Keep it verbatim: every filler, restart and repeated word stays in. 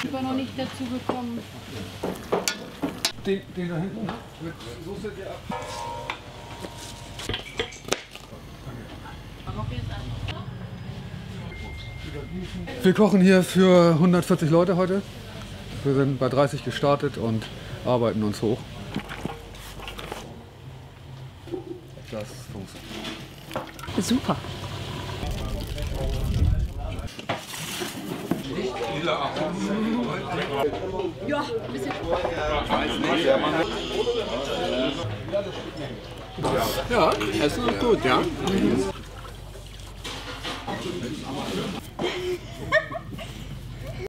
Ich war noch nicht dazu gekommen. Den, den da hinten mit Soße, der ab. Wir kochen hier für hundertvierzig Leute heute. Wir sind bei dreißig gestartet und arbeiten uns hoch. Das funktioniert. Super. Ja, ein bisschen. Ja, Essen ist gut, ja. Mhm.